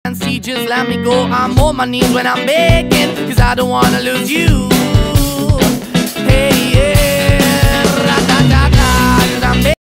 See, just let me go. I'm on my knees when I'm begging, 'cause I don't wanna lose you.